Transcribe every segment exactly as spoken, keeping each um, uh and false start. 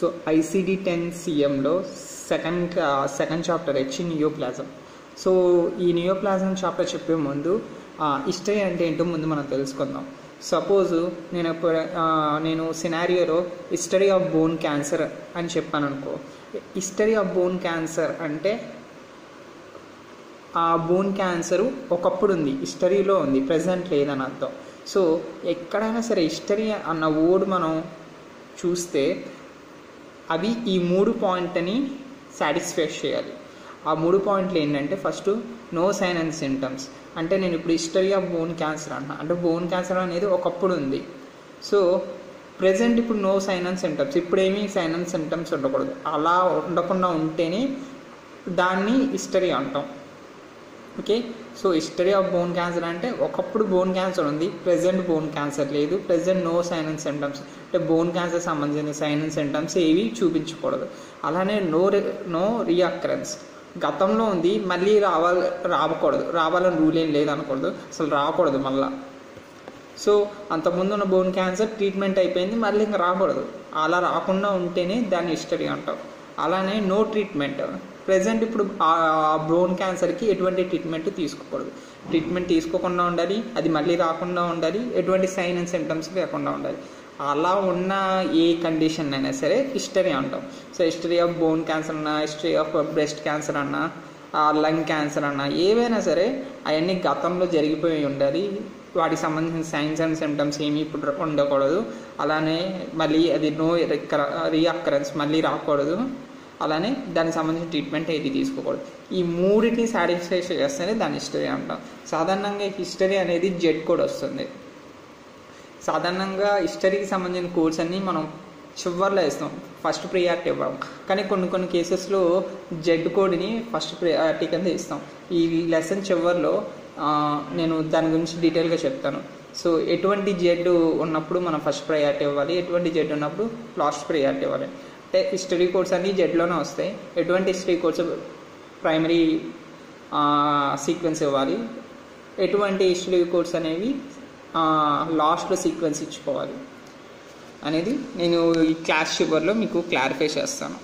So ICD ten సిఎంలో second second chapter వచ్చి neoplasm. So ఈ నియోప్లాజం చాప్టర్ చెప్పే ముందు హిస్టరీ అంటే ఏంటో ముందు మనం తెలుసుకుందాం. సపోజు నేను నేను సినారియోలో హిస్టరీ ఆఫ్ బోన్ క్యాన్సర్ అని చెప్పాను అనుకో. హిస్టరీ ఆఫ్ బోన్ క్యాన్సర్ అంటే ఆ బోన్ క్యాన్సరు ఒకప్పుడు ఉంది, హిస్టరీలో ఉంది, ప్రజెంట్ లేదని అర్థం. సో ఎక్కడైనా సరే హిస్టరీ అన్న వర్డ్ మనం చూస్తే అవి ఈ మూడు పాయింట్ని సాటిస్ఫై చేయాలి. ఆ మూడు పాయింట్లు ఏంటంటే first no sign and symptoms. అంటే నేను ఇప్పుడు హిస్టరీ ఆఫ్ బోన్ క్యాన్సర్ అంటున్నా అంటే బోన్ క్యాన్సర్ అనేది ఒకప్పుడు ఉంది. సో ప్రజెంట్ ఇప్పుడు నో సైన్ అండ్ సింటమ్స్, ఇప్పుడు ఏమీ సైన్ అండ్ సింటమ్స్ ఉండకూడదు. అలా ఉండకుండా ఉంటేనే దాన్ని హిస్టరీ అంటాం. Okay, so history of bone cancer అంటే ఒకప్పుడు బోన్ క్యాన్సర్ ఉంది, ప్రజెంట్ బోన్ క్యాన్సర్ లేదు, present no sign and symptoms అంటే బోన్ క్యాన్సర్ సంబంధించిన సైన్ అండ్ సింటమ్స్ ఏవి చూపించకూడదు. అలానే నో నో రీఅక్కరెన్స్, గతంలో ఉంది మళ్ళీ రావాలి రాకూడదు, రావాలని రూల్ ఏం లేదనకూడదు, అసలు రాకూడదు మళ్ళా. సో అంతకుముందు ఉన్న బోన్ క్యాన్సర్ ట్రీట్మెంట్ అయిపోయింది, మళ్ళీ ఇంకా రాకూడదు. అలా రాకుండా ఉంటేనే దాన్ని హిస్టరీ అంటాం. అలానే నో ట్రీట్మెంట్, ప్రజెంట్ ఇప్పుడు ఆ బోన్ క్యాన్సర్కి ఎటువంటి ట్రీట్మెంట్ తీసుకోకూడదు, ట్రీట్మెంట్ తీసుకోకుండా ఉండాలి, అది మళ్ళీ రాకుండా ఉండాలి, ఎటువంటి సైన్ అండ్ సింటమ్స్ లేకుండా ఉండాలి. అలా ఉన్న ఏ కండిషన్ అయినా సరే హిస్టరీ అంటాం. So history of bone cancer అన్నా, హిస్టరీ ఆఫ్ బ్రెస్ట్ క్యాన్సర్ అన్నా, లంగ్ క్యాన్సర్ అన్నా, ఏవైనా సరే అవన్నీ గతంలో జరిగిపోయి ఉండాలి, వాటికి సంబంధించిన సైన్స్ అండ్ సిమ్టమ్స్ ఏమీ ఇప్పుడు ఉండకూడదు. అలానే మళ్ళీ అది నో రీఅక్కరెన్స్, మళ్ళీ రాకూడదు. అలానే దానికి సంబంధించిన ట్రీట్మెంట్ ఏది తీసుకోకూడదు. ఈ మూడింటిని సాటిస్ఫై చేస్తేనే దాని హిస్టరీ అంటాం. సాధారణంగా హిస్టరీ అనేది జెడ్ కోడ్ వస్తుంది. సాధారణంగా హిస్టరీకి సంబంధించిన కోడ్స్ అన్నీ మనం చివర్లో ఇస్తాం, ఫస్ట్ ప్రియారిటీ ఇవ్వం. కానీ కొన్ని కొన్ని కేసెస్లో జెడ్ కోడ్ని ఫస్ట్ ప్రియారిటీ కింద ఇస్తాం. ఈ లెసన్ చివర్లో నేను దాని గురించి డీటెయిల్గా చెప్తాను. సో ఎటువంటి జెడ్ ఉన్నప్పుడు మనం ఫస్ట్ ప్రయారిటీ ఇవ్వాలి, ఎటువంటి జెడ్ ఉన్నప్పుడు లాస్ట్ ప్రయారిటీ ఇవ్వాలి. అంటే హిస్టరీ కోడ్స్ అన్నీ జెడ్లోనే వస్తాయి. ఎటువంటి హిస్టరీ కోడ్స్ ప్రైమరీ సీక్వెన్స్ ఇవ్వాలి, ఎటువంటి హిస్టరీ కోడ్స్ అనేవి లాస్ట్లో సీక్వెన్స్ ఇచ్చుకోవాలి అనేది నేను ఈ క్లాస్ చివర్లో మీకు క్లారిఫై చేస్తాను.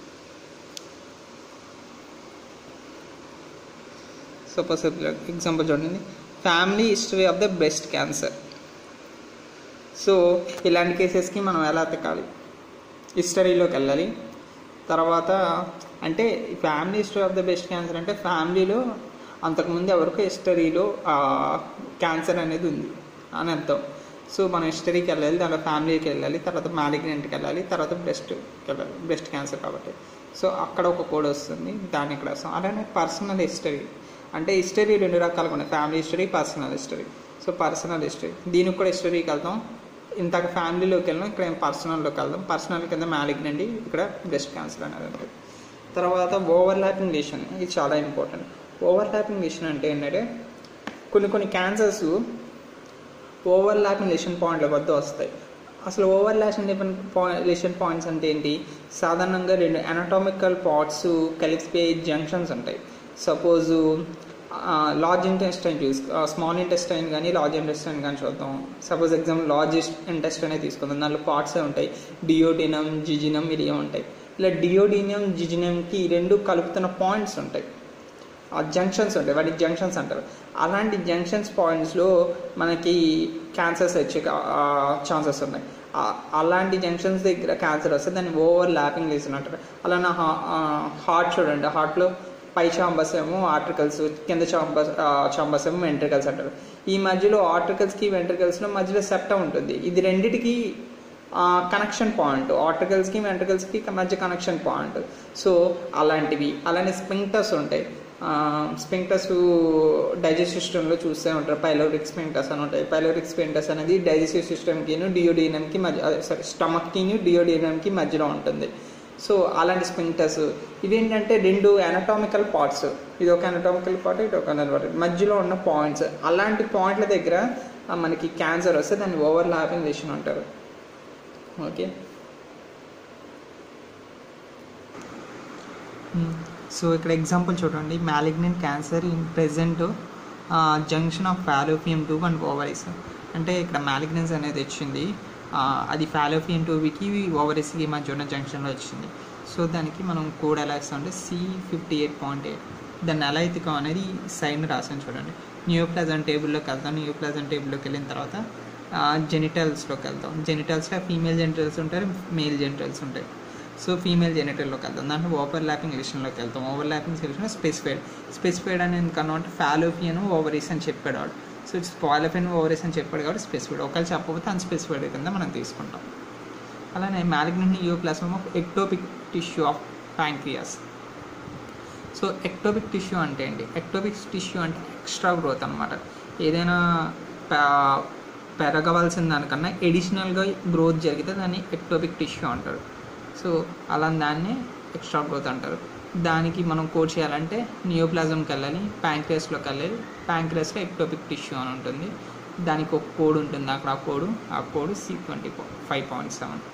సపోజ్ ఎగ్జాంపుల్ చూడండి, family history of the breast cancer. So ఇలాంటి కేసెస్కి మనం ఎలా ఎతకాలి, హిస్టరీలోకి వెళ్ళాలి. తర్వాత అంటే family history of the breast cancer అంటే ఫ్యామిలీలో అంతకుముందు ఎవరికో హిస్టరీలో క్యాన్సర్ అనేది ఉంది అని అర్థం. సో మనం హిస్టరీకి వెళ్ళాలి, దాంట్లో ఫ్యామిలీకి వెళ్ళాలి, తర్వాత మ్యాలిగ్నెంట్కి వెళ్ళాలి, తర్వాత బ్రెస్ట్కి వెళ్ళాలి, బ్రెస్ట్ క్యాన్సర్ కాబట్టి. సో అక్కడ ఒక కోడ్ వస్తుంది, దాన్ని ఇక్కడ వస్తాం. అలానే పర్సనల్ హిస్టరీ అంటే హిస్టరీ రెండు రకాలుగా ఉన్నాయి, family history, personal history. So personal history దీనికి కూడా హిస్టరీకి వెళ్తాం. ఇంతకు ఫ్యామిలీలోకి వెళ్ళాం, ఇక్కడ ఏం పర్సనల్లోకి వెళ్దాం. పర్సనల్ కింద మ్యాలిగ్నెంట్, ఇక్కడ బ్రెస్ట్ క్యాన్సర్ అనేది ఉంటుంది. తర్వాత ఓవర్లాపింగ్ లీషన్, ఇది చాలా ఇంపార్టెంట్. ఓవర్లాపింగ్ లీషన్ అంటే ఏంటంటే కొన్ని కొన్ని క్యాన్సర్స్ ఓవర్లాపింగ్ లీషన్ పాయింట్ల వద్ద వస్తాయి. అసలు ఓవర్లాషన్ లీషన్ పాయింట్స్ అంటే ఏంటి? సాధారణంగా రెండు అనాటామికల్ పార్ట్స్ కలిసిపోయే జంక్షన్స్ ఉంటాయి. సపోజు లార్జ్ ఇంటెస్టైన్ చూసుకో, స్మాల్ ఇంటెస్టైన్ కానీ లార్జ్ ఇంటెస్టైన్ కానీ చూద్దాం. సపోజ్ ఎగ్జాంపుల్ లార్జ్ ఇంటెస్టైన్ తీసుకుందాం, దాంట్లో పార్ట్సే ఉంటాయి, డియోడినం, జిజినం, ఇవి ఉంటాయి. ఇలా డియోడినం, జిజినంకి రెండు కలుపుతున్న పాయింట్స్ ఉంటాయి, ఆ జంక్షన్స్ ఉంటాయి, వాటి జంక్షన్స్ అంటారు. అలాంటి జంక్షన్స్ పాయింట్స్లో మనకి క్యాన్సర్స్ వచ్చే ఛాన్సెస్ ఉన్నాయి. అలాంటి జంక్షన్స్ దగ్గర క్యాన్సర్ వస్తే దాన్ని ఓవర్ ల్యాపింగ్ లీషన్ అంటారు. అలానే హార్ట్ చూడండి, హార్ట్లో పై చాంబర్స్ ఏమో ఆర్టికల్స్, కింద చాంబర్స్ చాంబర్స్ ఏమో వెంట్రికల్స్ అంటారు. ఈ మధ్యలో ఆర్టికల్స్కి వెంట్రికల్స్లో మధ్యలో సెప్టమ్ ఉంటుంది, ఇది రెండిటికి కనెక్షన్ పాయింట్, ఆర్టికల్స్కి వెంట్రికల్స్కి మధ్య కనెక్షన్ పాయింట్. సో అలాంటివి. అలానే స్పింక్టర్స్ ఉంటాయి, స్పింక్టర్స్ డైజెస్టివ్ సిస్టంలో చూస్తూ ఉంటారు, పైలోరిక్ స్పింక్టర్స్ అని ఉంటాయి. పైలోరిక్ స్పింక్టర్స్ అనేది డైజెస్టివ్ సిస్టమ్కి డియోడినంకి మధ్య, సారీ స్టమక్కి డియోడినంకి మధ్యలో ఉంటుంది. సో అలాంటి స్పింక్టర్స్ ఇవేంటంటే రెండు అనటామికల్ పార్ట్స్, ఇది ఒక అనటామికల్ పార్ట్, ఇది ఒక అనటామికల్ పార్ట్, మధ్యలో ఉన్న పాయింట్స్. అలాంటి పాయింట్ల దగ్గర మనకి క్యాన్సర్ వస్తే దాన్ని ఓవర్ ల్యాపింగ్ లీషన్ అంటారు. ఓకే, సో ఇక్కడ ఎగ్జాంపుల్ చూడండి, malignant cancer in present junction of fallopian tube and ovaries. అంటే ఇక్కడ మ్యాలిగ్నెన్స్ అనేది వచ్చింది, అది ఫాలోపియన్ ట్యూబ్కి ఓవరీస్కి మధ్య ఉన్న జంక్షన్లో వచ్చింది. సో దానికి మనం కోడ్ ఎలా ఇస్తామంటే C fifty eight point eight దాన్ని ఎలా ఎత్తుకో అనేది సైన్ రాసాను చూడండి. నియోప్లాజం టేబుల్లోకి వెళ్తాం. నియోప్లాజం టేబుల్లోకి వెళ్ళిన తర్వాత జెనిటల్స్లోకి వెళ్తాం. జెనిటల్స్లో ఫీమేల్ జెనిటల్స్ ఉంటాయి, మేల్ జెనిటల్స్ ఉంటాయి. సో ఫీమేల్ జెనిటల్లోకి వెళ్తాం. దాంట్లో ఓవర్ ల్యాపింగ్ రిలేషన్లోకి వెళ్తాం. ఓవర్ ల్యాపింగ్ రిలేషన్లో స్పెసిఫైడ్ స్పెసిఫైడ్ అని ఎందుకన్నా అంటే ఫాలోపియన్ ఓవరీస్ అని చెప్పాడు వాడు. సో ఇట్స్ ఫాలోపియన్ ఓవరీస్ అని చెప్పాడు కాబట్టి స్పెసిఫైడ్. ఒకవేళ చెప్పకపోతే అన్స్పెసిఫైడ్ కింద మనం తీసుకుంటాం. అలానే malignant neoplasm of ectopic tissue of pancreas. So ectopic tissue అంటే ఏంటి? ఎక్టోపిక్ టిష్యూ అంటే ఎక్స్ట్రా గ్రోత్ అనమాట. ఏదైనా పెరగవలసిన దానికన్నా ఎడిషనల్గా గ్రోత్ జరిగితే దాన్ని ఎక్టోపిక్ టిష్యూ అంటారు. సో అలా దాన్ని ఎక్స్ట్రా గ్రోత్ అంటారు. దానికి మనం కోడ్ చేయాలంటే నియోప్లాజంకి వెళ్ళాలి, ప్యాంక్రియాస్లోకి వెళ్ళాలి. ప్యాంక్రియాస్లో ఎక్టోపిక్ టిష్యూ అని ఉంటుంది. దానికి ఒక కోడ్ ఉంటుంది అక్కడ. ఆ కోడ్ ఆ code C twenty five point seven.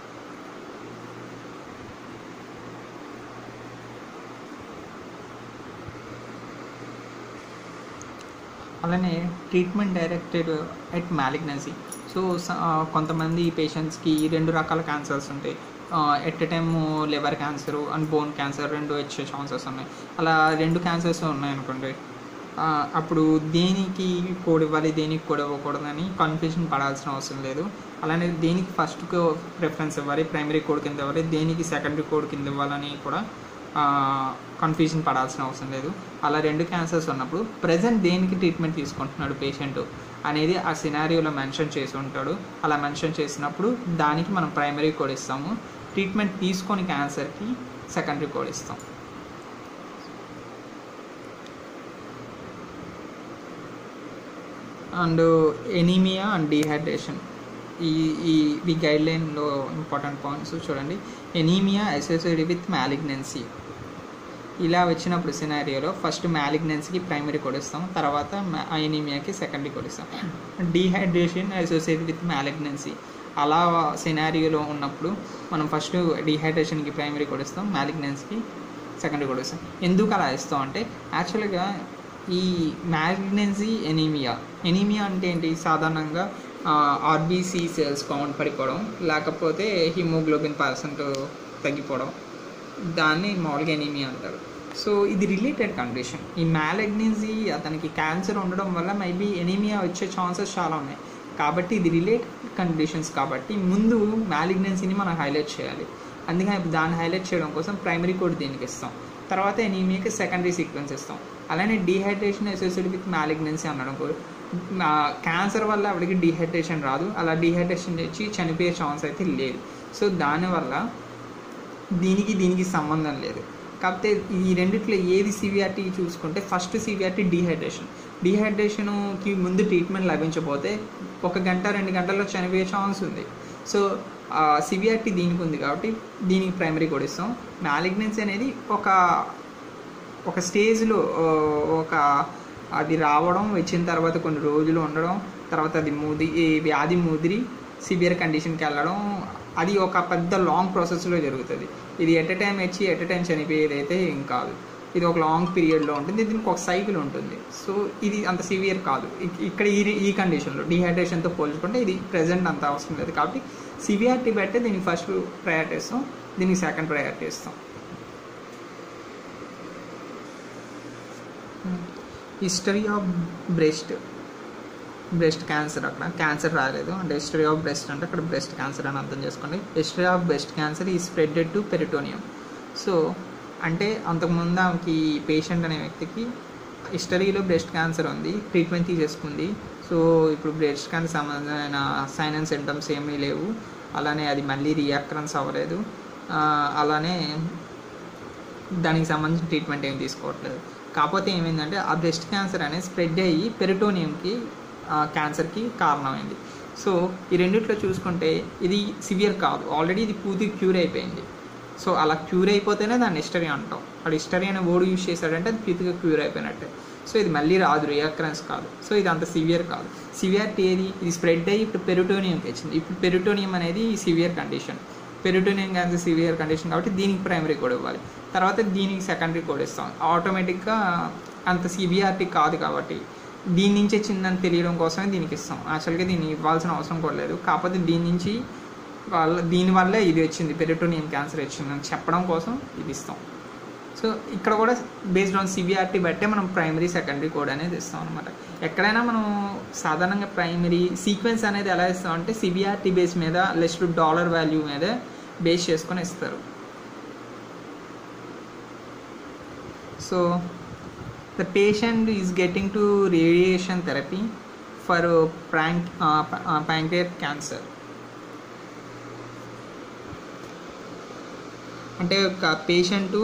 అలానే treatment directed at malignancy. So కొంతమంది పేషెంట్స్కి రెండు రకాల క్యాన్సర్స్ ఉంటాయి. At a time liver cancer and bone cancer రెండు వచ్చే ఛాన్సెస్ ఉన్నాయి. అలా రెండు క్యాన్సర్స్ ఉన్నాయనుకోండి, అప్పుడు దేనికి కోడ్ ఇవ్వాలి, దేనికి కోడ్ ఇవ్వకూడదని కన్ఫ్యూజన్ పడాల్సిన అవసరం లేదు. అలానే దేనికి ఫస్ట్ ప్రిఫరెన్స్ ఇవ్వాలి, ప్రైమరీ కోడ్ కింద ఇవ్వాలి, దేనికి సెకండరీ కోడ్ కింద ఇవ్వాలని కూడా కన్ఫ్యూజన్ పడాల్సిన అవసరం లేదు. అలా రెండు క్యాన్సర్స్ ఉన్నప్పుడు ప్రజెంట్ దేనికి ట్రీట్మెంట్ తీసుకుంటున్నాడు పేషెంట్ అనేది ఆ సినారియోలో మెన్షన్ చేసి ఉంటాడు. అలా మెన్షన్ చేసినప్పుడు దానికి మనం ప్రైమరీ కోడ్ ఇస్తాము. ట్రీట్మెంట్ తీసుకొని క్యాన్సర్కి సెకండరీ కోడ్ ఇస్తాం. అండ్ ఎనీమియా అండ్ డీహైడ్రేషన్, ఈ ఈ ఈ గైడ్లైన్లో ఇంపార్టెంట్ పాయింట్స్ చూడండి. Anaemia associated with malignancy. ఇలా వచ్చినప్పుడు సినారియోలో ఫస్ట్ మ్యాలిగ్నెన్సీకి ప్రైమరీ కోడ్ ఇస్తాం, తర్వాత ఎనీమియాకి సెకండరీ కోడ్ ఇస్తాం. డీహైడ్రేషన్ అసోసియేటెడ్ విత్ మ్యాలిగ్నెన్సీ, అలా సినారియోలో ఉన్నప్పుడు మనం ఫస్ట్ డీహైడ్రేషన్కి ప్రైమరీ కోడ్ ఇస్తాం, మ్యాలిగ్నెన్సీకి సెకండరీ కోడ్ ఇస్తాం. ఎందుకు అలా ఇస్తాం అంటే యాక్చువల్గా ఈ మ్యాలిగ్నెన్సీ ఎనీమియా ఎనీమియా అంటే ఏంటి? సాధారణంగా ఆర్బీసీ సెల్స్ కౌంట్ పడిపోవడం, లేకపోతే హిమోగ్లోబిన్ పర్సెంట్ తగ్గిపోవడం, దాన్ని మామూలుగా ఎనీమియా అంటారు. సో ఇది రిలేటెడ్ కండిషన్. ఈ మ్యాలిగ్నెన్సీ అతనికి క్యాన్సర్ ఉండడం వల్ల మేబీ ఎనీమియా వచ్చే ఛాన్సెస్ చాలా ఉన్నాయి. కాబట్టి ఇది రిలేటెడ్ కండిషన్స్ కాబట్టి ముందు మ్యాలిగ్నెన్సీని మనం హైలైట్ చేయాలి. అందుకని దాన్ని హైలైట్ చేయడం కోసం ప్రైమరీ కోడ్ దీనికి ఇస్తాం, తర్వాత ఎనీమియాకి సెకండరీ సీక్వెన్స్ ఇస్తాం. అలానే డీహైడ్రేషన్ అసోసియేటెడ్ విత్ మ్యాలిగ్నెన్సీ అనడం కూడా క్యాన్సర్ వల్ల ఆవిడకి డీహైడ్రేషన్ రాదు, అలా డీహైడ్రేషన్ తెచ్చి చనిపోయే ఛాన్స్ అయితే లేదు. సో దానివల్ల దీనికి దీనికి సంబంధం లేదు. కాకపోతే ఈ రెండిట్లో ఏది సివియారిటీ చూసుకుంటే ఫస్ట్ సివియారిటీ డీహైడ్రేషన్. డీహైడ్రేషన్కి ముందు ట్రీట్మెంట్ లభించకపోతే ఒక గంట రెండు గంటల్లో చనిపోయే ఛాన్స్ ఉంది. సో సివియారిటీ దీనికి ఉంది కాబట్టి దీనికి ప్రైమరీ కోడ్ ఇస్తాం. మ్యాలిగ్నెన్సీ అనేది ఒక ఒక స్టేజ్లో ఒక అది రావడం, వచ్చిన తర్వాత కొన్ని రోజులు ఉండడం, తర్వాత అది ముది వ్యాధి ముదిరి సివియర్ కండిషన్కి వెళ్ళడం, అది ఒక పెద్ద లాంగ్ ప్రాసెస్లో జరుగుతుంది. ఇది ఎట్ ఎ టైం వచ్చి ఎట్ ఎ టైం చనిపోయేది అయితే ఏం కాదు. ఇది ఒక లాంగ్ పీరియడ్లో ఉంటుంది, దీనికి ఒక సైకిల్ ఉంటుంది. సో ఇది అంత సివియర్ కాదు. ఇక్కడ ఈ ఈ కండిషన్లో డీహైడ్రేషన్తో పోల్చుకుంటే ఇది ప్రెజెంట్ అంత అవసరం లేదు. కాబట్టి సివియారిటీ బట్టే దీనికి ఫస్ట్ ప్రయారిటీ ఇస్తాం, దీనికి సెకండ్ ప్రయారిటీ ఇస్తాం. History of breast breast cancer, అక్కడ క్యాన్సర్ రాలేదు అంటే హిస్టరీ ఆఫ్ బ్రెస్ట్ అంటే అక్కడ బ్రెస్ట్ క్యాన్సర్ అని అర్థం చేసుకోండి. హిస్టరీ ఆఫ్ బ్రెస్ట్ క్యాన్సర్ ఈ స్ప్రెడెడ్ టు పెరిటోనియం. సో అంటే అంతకుముందు ఆమెకి పేషెంట్ అనే వ్యక్తికి హిస్టరీలో బ్రెస్ట్ క్యాన్సర్ ఉంది, ట్రీట్మెంట్ తీసేసుకుంది. సో ఇప్పుడు బ్రెస్ట్ క్యాన్సర్ సంబంధమైన సైన్ అండ్ సింటమ్స్ ఏమీ లేవు, అలానే అది మళ్ళీ రియాక్రెన్స్ అవ్వలేదు, అలానే దానికి సంబంధించిన ట్రీట్మెంట్ ఏమి తీసుకోవట్లేదు. కాకపోతే ఏమైందంటే ఆ బ్రెస్ట్ క్యాన్సర్ అనేది స్ప్రెడ్ అయ్యి పెరిటోనియంకి క్యాన్సర్కి కారణమైంది. సో ఈ రెండిట్లో చూసుకుంటే ఇది సివియర్ కాదు, ఆల్రెడీ ఇది పూర్తిగా క్యూర్ అయిపోయింది. సో అలా క్యూర్ అయిపోతేనే దాన్ని హిస్టరీ అంటాం. అది హిస్టరీ అనే వర్డ్ యూజ్ చేశాడంటే అది పూర్తిగా క్యూర్ అయిపోయినట్టే. సో ఇది మళ్ళీ రాదు, రియాక్రెన్స్ కాదు. సో ఇది అంత సివియర్ కాదు. సివియారిటీ ఏది? ఇది స్ప్రెడ్ అయ్యి ఇప్పుడు పెరిటోనియంకి వచ్చింది. ఇప్పుడు పెరిటోనియం అనేది severe condition, peritoneum cancer severe condition కాబట్టి దీనికి ప్రైమరీ కోడ్ ఇవ్వాలి, తర్వాత దీనికి సెకండరీ కోడ్ ఇస్తాం. ఆటోమేటిక్గా అంత సివియారిటీ కాదు కాబట్టి దీని నుంచి వచ్చిందని తెలియడం కోసమే దీనికి ఇస్తాం. యాక్చువల్గా దీన్ని ఇవ్వాల్సిన అవసరం కూడా లేదు. కాకపోతే దీని నుంచి వాళ్ళ దీనివల్లే ఇది వచ్చింది, పెరిటోనియం క్యాన్సర్ వచ్చింది అని చెప్పడం కోసం ఇది ఇస్తాం. సో ఇక్కడ కూడా బేస్డ్ ఆన్ సివియారిటీ బట్టే మనం ప్రైమరీ సెకండరీ కోడ్ అనేది ఇస్తాం అనమాట. ఎక్కడైనా మనం సాధారణంగా ప్రైమరీ సీక్వెన్స్ అనేది ఎలా ఇస్తాం అంటే సివియారిటీ బేస్ మీద లెస్ టు డాలర్ వాల్యూ మీద బేస్ చేసుకొని ఇస్తారు. So the patient is getting to radiation therapy for prank pancreatic cancer. అంటే ఒక పేషెంటు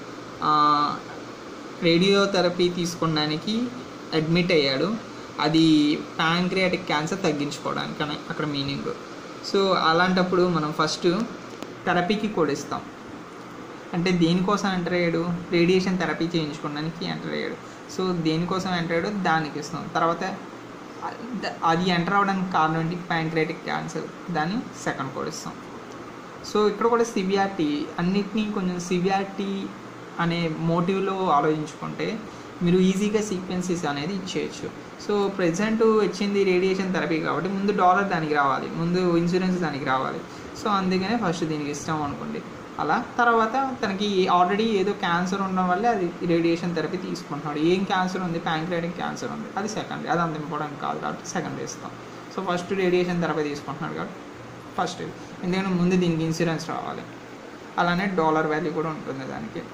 రేడియోథెరపీ తీసుకోవడానికి అడ్మిట్ అయ్యాడు, అది ప్యాంక్రియాటిక్ క్యాన్సర్ తగ్గించుకోవడానికి అని అక్కడ మీనింగ్. సో అలాంటప్పుడు మనం ఫస్ట్ థెరపీకి కూడా ఇస్తాం. అంటే దేనికోసం ఎంటర్ అయ్యాడు, రేడియేషన్ థెరపీ చేయించుకోవడానికి ఎంటర్ అయ్యాడు. సో దేనికోసం ఎంటర్ అయ్యాడు దానికి ఇస్తాం. తర్వాత అది ఎంటర్ అవ్వడానికి కారణం ఏంటి, ప్యాంక్రియాటిక్ క్యాన్సర్, దాన్ని సెకండ్ కోడ్ ఇస్తాం. సో ఇక్కడ కూడా సివియారిటీ అన్నిటినీ కొంచెం సివియారిటీ అనే మోటివ్లో ఆలోచించుకుంటే మీరు ఈజీగా సీక్వెన్సెస్ అనేది ఇచ్చేయచ్చు. సో ప్రజెంట్ వచ్చింది రేడియేషన్ థెరపీ కాబట్టి ముందు డాలర్ దానికి రావాలి, ముందు ఇన్సూరెన్స్ దానికి రావాలి. సో అందుకనే ఫస్ట్ దీనికి ఇస్తాం అనుకోండి. అలా తర్వాత తనకి ఆల్రెడీ ఏదో క్యాన్సర్ ఉండడం వల్ల అది రేడియేషన్ థెరపీ తీసుకుంటున్నాడు. ఏం క్యాన్సర్ ఉంది, ప్యాంక్రియాటిక్ క్యాన్సర్ ఉంది, అది సెకండరీ, అది అంత ఇంపార్టెంట్ కాదు కాబట్టి సెకండరీ ఇస్తాం. సో ఫస్ట్ రేడియేషన్ థెరపీ తీసుకుంటున్నాడు కాబట్టి ఫస్ట్ ఇది, ఎందుకంటే ముందు దీనికి ఇన్సూరెన్స్ రావాలి. అలానే డాలర్ వాల్యూ కూడా ఉంటుంది దానికి.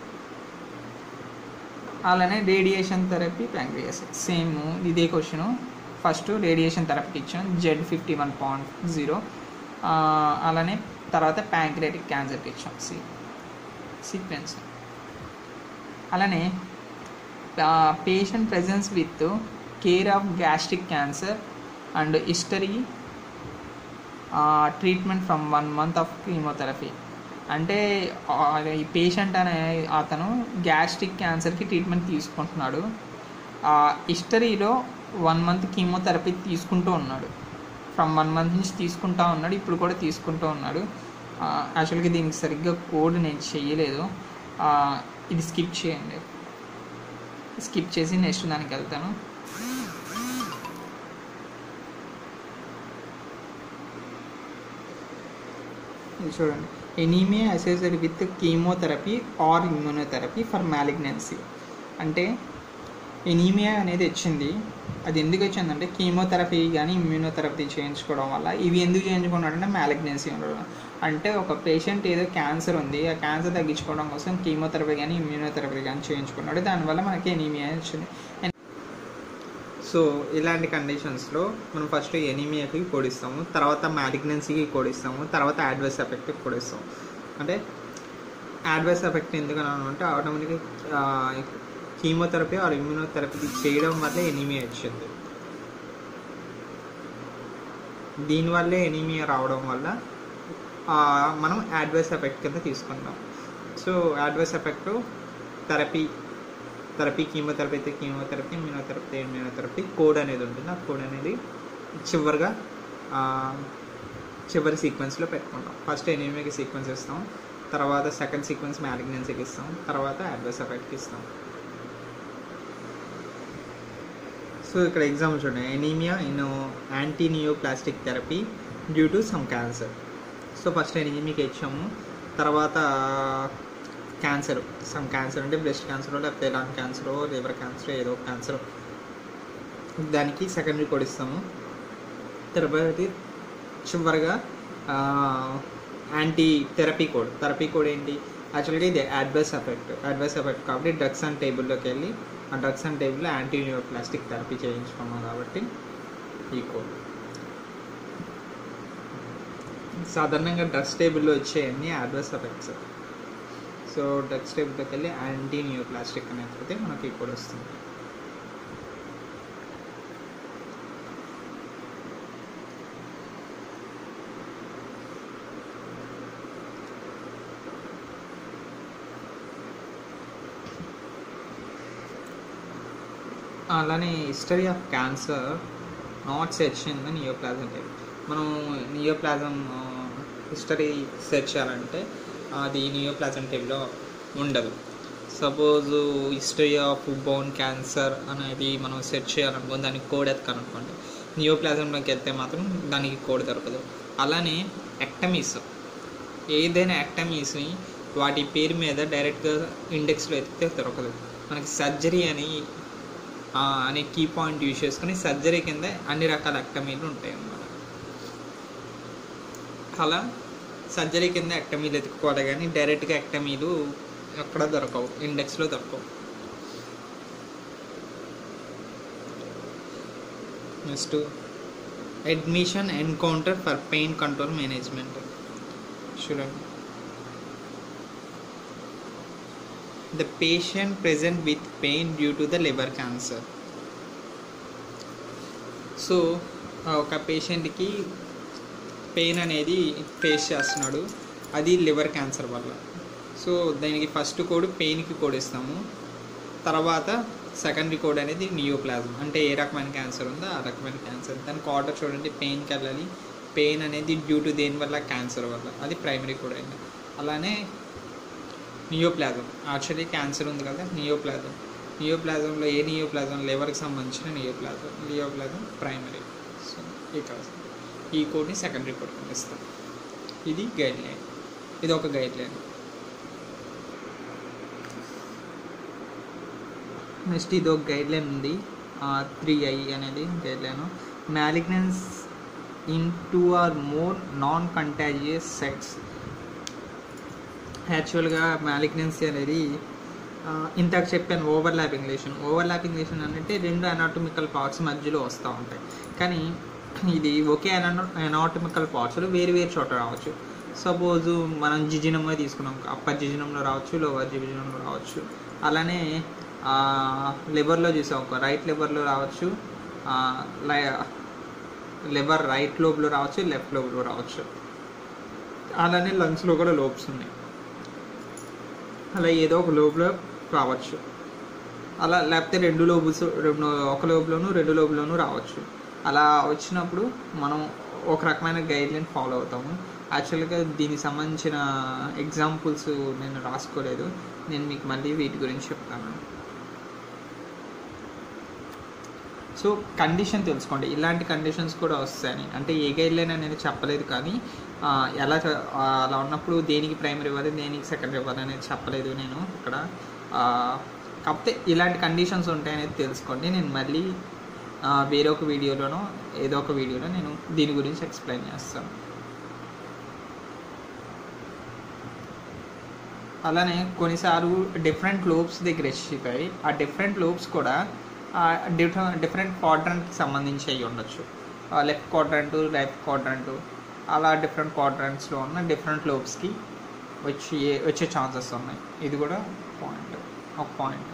అలానే రేడియేషన్ థెరపీ ప్యాంక్రియాస్ సేమ్ ఇదే క్వశ్చన్. ఫస్ట్ రేడియేషన్ థెరపీకి ఇచ్చాను Z fifty one point zero. అలానే తర్వాత ప్యాంక్రియాటిక్ క్యాన్సర్కి ఇచ్చాం సి సీక్వెన్స్. అలానే patient presence with care of gastric cancer and history treatment from one month of chemotherapy. అంటే ఈ పేషెంట్ అనే అతను గ్యాస్ట్రిక్ క్యాన్సర్కి ట్రీట్మెంట్ తీసుకుంటున్నాడు, హిస్టరీలో వన్ మంత్ కీమోథెరపీ తీసుకుంటూ ఉన్నాడు, ఫ్రమ్ వన్ మంత్ నుంచి తీసుకుంటూ ఉన్నాడు, ఇప్పుడు కూడా తీసుకుంటూ ఉన్నాడు. యాక్చువల్గా దీనికి సరిగ్గా కోడ్ నేను చేయలేదు, ఇది స్కిప్ చేయండి, స్కిప్ చేసి నెక్స్ట్ దానికి వెళ్తాను. చూడండి, anaemia associated with chemotherapy or immunotherapy for malignancy. అంటే ఎనీమియా అనేది వచ్చింది, అది ఎందుకు వచ్చిందంటే కీమోథెరపీ కానీ ఇమ్యూనోథెరపీ చేయించుకోవడం వల్ల. ఇవి ఎందుకు చేయించుకున్నాడంటే మ్యాలిగ్నెన్సీ ఉండడం. అంటే ఒక పేషెంట్ ఏదో క్యాన్సర్ ఉంది, ఆ క్యాన్సర్ తగ్గించుకోవడం కోసం కీమోథెరపీ కానీ ఇమ్యూనోథెరపీ కానీ చేయించుకున్నాడు, దానివల్ల మనకి ఎనీమియా వచ్చింది. సో ఇలాంటి కండిషన్స్లో మనం ఫస్ట్ ఎనీమియాకి కోడిస్తాము, తర్వాత మ్యాలిగ్నెన్సీకి కోడిస్తాము, తర్వాత అడ్వర్స్ ఎఫెక్ట్కి కోడిస్తాం. అంటే అడ్వర్స్ ఎఫెక్ట్ ఎందుకని అంటే ఆటోమేటిక్గా కీమోథెరపీ ఆర్ ఇమ్యూనోథెరపీ చేయడం వల్ల ఎనీమియా వచ్చింది. దీనివల్లే ఎనీమియా రావడం వల్ల మనం అడ్వర్స్ ఎఫెక్ట్ కింద తీసుకుంటాం. So adverse effect therapy therapy chemotherapy అయితే కీమోథెరపీ, ఇమ్యూనోథెరపీ అయితే ఇమ్యూనోథెరపీ కోడ్ అనేది ఉంటుంది. ఆ కోడ్ అనేది చివరిగా చివరి సీక్వెన్స్లో పెట్టుకుంటాం. ఫస్ట్ ఎనీమియాకి సీక్వెన్స్ ఇస్తాం, తర్వాత సెకండ్ సీక్వెన్స్ మ్యాలిగ్నెన్సీకి ఇస్తాం, తర్వాత అడ్వర్స్ ఎఫెక్ట్కి ఇస్తాం. సో ఇక్కడ ఎగ్జాంపుల్ చూడండి, anaemia in antineoplastic therapy due to some cancer. So first ఎనీమియాకి ఇచ్చాము, తర్వాత క్యాన్సర్, సమ్ క్యాన్సర్ అంటే బ్రెస్ట్ క్యాన్సర్ లేకపోతే లంగ్ క్యాన్సర్, లివర్ క్యాన్సర్, ఏదో క్యాన్సర్, దానికి సెకండరీ కోడ్ ఇస్తాము. తర్వాత చివరిగా anti therapy code. Therapy code ఏంటి, యాక్చువల్గా ఇది అడ్వర్స్ ఎఫెక్ట్. అడ్వర్స్ ఎఫెక్ట్ కాబట్టి డ్రగ్స్ అండ్ టేబుల్లోకి వెళ్ళి ఆ డ్రగ్స్ అండ్ టేబుల్లో యాంటీ నియోప్లాస్టిక్ థెరపీ చేయించుకున్నాం కాబట్టి ఈ కోడ్. సాధారణంగా డ్రగ్స్ టేబుల్లో వచ్చేయన్నీ అడ్వర్స్ ఎఫెక్ట్స్. సో డ్రగ్స్ టేబుల్లోకి వెళ్ళి యాంటీ నియోప్లాస్టిక్ అనేది మనకి కోడ్ వస్తుంది. అలానే history of cancer not search in the neoplasm type. మనం నియోప్లాజం హిస్టరీ సెర్చ్ చేయాలంటే అది నియోప్లాజం టైప్లో ఉండదు. Suppose history of bone cancer అనేది మనం సెర్చ్ చేయాలనుకో దానికి కోడ్ ఎత్తుకనుకోండి, నియోప్లాజంలోకి వెళ్తే మాత్రం దానికి కోడ్ దొరకదు. అలానే ఎక్టమీస్, ఏదైనా ఎక్టమీస్ని వాటి పేరు మీద డైరెక్ట్గా ఇండెక్స్లో ఎత్తితే దొరకదు. మనకి సర్జరీ అని అనే కీ పాయింట్ యూజ్ చేసుకుని సర్జరీ కింద అన్ని రకాల ఎక్టమీలు ఉంటాయి అన్నమాట. అలా సర్జరీ కింద ఎక్టమీలు ఎత్తుకోవాలి, కానీ డైరెక్ట్గా ఎక్టమీలు ఎక్కడ దొరకవు, ఇండెక్స్లో దొరకవు. Next admission encounter for pain control management. చూడండి, the patient present with pain due to the liver cancer. So ఒక పేషెంట్కి పెయిన్ అనేది ఫేస్ చేస్తున్నాడు, అది లివర్ క్యాన్సర్ వల్ల. సో దానికి ఫస్ట్ కోడ్ పెయిన్కి కోడ్ ఇస్తాము, తర్వాత సెకండరీ కోడ్ అనేది నియోప్లాజం, అంటే ఏ రకమైన క్యాన్సర్ ఉందో ఆ రకమైన క్యాన్సర్. దానికి ఆర్డర్ చూడండి, పెయిన్కి వెళ్ళాలి, పెయిన్ అనేది డ్యూ టు దేని వల్ల, క్యాన్సర్ వల్ల, అది ప్రైమరీ కోడ్ అయింది. అలానే నియోప్లాజం, యాక్చువల్లీ క్యాన్సర్ ఉంది కదా, నియోప్లాజం, నియోప్లాజంలో ఏ నియోప్లాజం, లివర్కి సంబంధించిన నియోప్లాజం, నియోప్లాజం ప్రైమరీ. సో ఇక్కడ ఈ కోడ్ని సెకండరీ కోడ్ ఇస్తాం. ఇది గైడ్ లైన్, ఇది ఒక గైడ్ లైన్. నెక్స్ట్ ఇది ఒక గైడ్ లైన్ ఉంది, త్రీ ఐ అనేది guideline. Malignance in two or more non contagious sets. యాక్చువల్గా మ్యాలిగ్నెన్సీ అనేది ఇంతకు చెప్పాను, overlapping lesion. Overlapping lesion అంటే రెండు అనాటమికల్ పార్ట్స్ మధ్యలో వస్తూ ఉంటాయి, కానీ ఇది ఒకే అనా అనాటమికల్ పార్ట్స్లో వేరు వేరు చోట రావచ్చు. సపోజు మనం జిజినంగా తీసుకున్నాం, అప్పర్ జిజినంలో రావచ్చు, లోవర్ జిజినంలో రావచ్చు. అలానే లివర్లో చూసాం, ఒక రైట్ లివర్లో రావచ్చు, లివర్ రైట్ లోబ్లో రావచ్చు, లెఫ్ట్ లోబ్లో రావచ్చు. అలానే లంగ్స్లో కూడా లోబ్స్ ఉన్నాయి, అలా ఏదో ఒక లోబ్లో రావచ్చు. అలా లేకపోతే రెండు లోబుస్ రెండు ఒక లోబ్లోను రెండు లోబ్లోనూ రావచ్చు. అలా వచ్చినప్పుడు మనం ఒక రకమైన గైడ్లైన్ ఫాలో అవుతాము. యాక్చువల్గా దీనికి సంబంధించిన ఎగ్జాంపుల్స్ నేను రాసుకోలేదు, నేను మీకు మళ్ళీ వీటి గురించి చెప్తాను. సో కండిషన్ తెలుసుకోండి, ఇలాంటి కండిషన్స్ కూడా వస్తాయని. అంటే ఏ గైడ్లైన్ అనేది చెప్పలేదు, కానీ ఎలా అలా ఉన్నప్పుడు దేనికి ప్రైమరీ ఇవ్వాలి, దేనికి సెకండరీ ఇవ్వాలి అనేది చెప్పలేదు నేను ఇక్కడ. కాకపోతే ఇలాంటి కండిషన్స్ ఉంటాయనేది తెలుసుకోండి. నేను మళ్ళీ వేరొక వీడియోలోనో ఏదో ఒక వీడియోలో నేను దీని గురించి ఎక్స్ప్లెయిన్ చేస్తాను. అలానే కొన్నిసార్లు డిఫరెంట్ లోబ్స్ దగ్గర ఇచ్చిపోయి ఆ డిఫరెంట్ లోబ్స్ కూడా డిఫరెంట్ డిఫరెంట్ క్వాడ్రంట్కి సంబంధించి అయ్యి ఉండొచ్చు. లెఫ్ట్ క్వాడ్రంట్, రైట్ క్వాడ్రంట్, అలా డిఫరెంట్ క్వాడ్రంట్స్లో ఉన్న డిఫరెంట్ లోబ్స్కి వచ్చి వచ్చే ఛాన్సెస్ ఉన్నాయి. ఇది కూడా పాయింట్, ఒక point.